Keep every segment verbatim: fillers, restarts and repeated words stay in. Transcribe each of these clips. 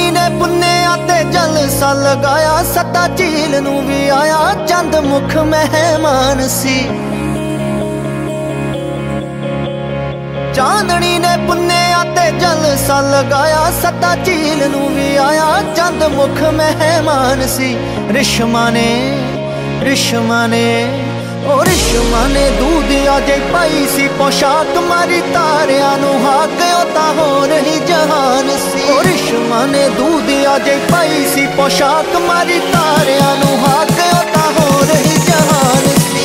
चांदनी ने पुन्नेया ते जलसा लगाया, सदा झील नू भी आया चंद मुख मेहमान सी। चांदनी ने पुन्नेया ते जलसा लगाया, सदा झील नू भी आया चंद मुख मेहमान सी। रिश्मा ने रिश्मा ने ओ रिश्मा ने दूधिया जे पाई सी पोशाक, मारी तारिया नू हाक ओता हो रही जहान सी। ओ रिश्मा ने दूधिया जे पाई सी पोशाक, मारी तारिया नू हाक ओता हो रही जहान सी।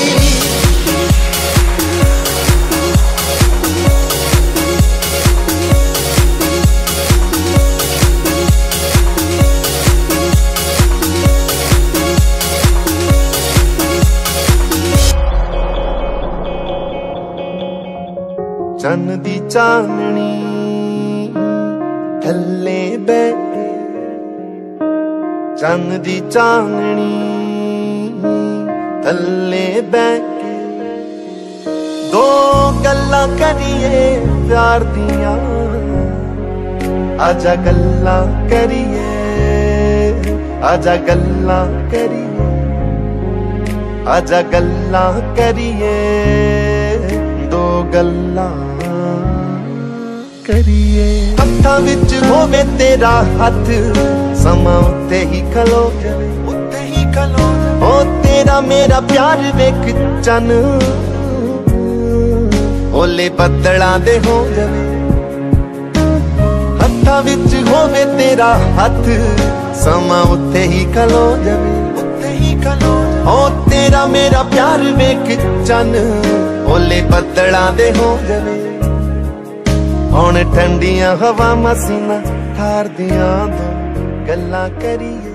चन्न दी चांदनी थल्ले बैठे, चन्न दी चांदनी थल्ले बैठे, दो गल्लां करिए प्यार दियां, आजा गल्लां करिए, आजा गल्लां करिए, आजा गल्लां करिए, दो गल्लां करिए। हत्थां विच होवे तेरा हथ, समा उत्ते ही खलो जावे, उत्ते ही खलो जावे। ओ तेरा मेरा प्यार वेख चन, ओले बदलां दे हो जावे। हत्थां विच होवे तेरा हथ, समा उत्ते ही खलो जावे, उत्ते ही खलो जावे। ओ तेरा मेरा प्यार वेख चन, ओले बदलां दे हो जावे। हुण ठंडियां हवा मसीना ठार दियां दो गल्लां करिए।